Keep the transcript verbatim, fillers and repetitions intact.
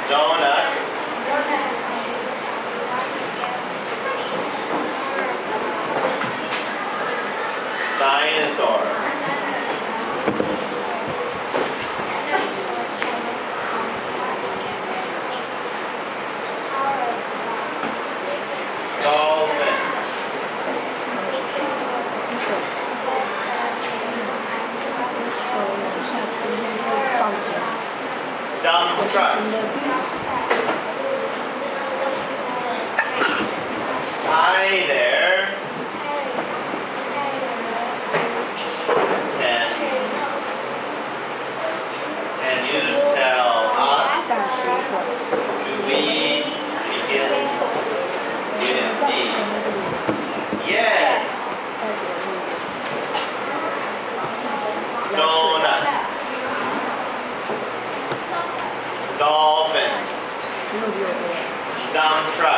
Donut. Dinosaur. Dolphin. Dump truck. Hi there. Can, can you tell us, do we begin with D? Yes. Donut. Dolphin. Dump truck.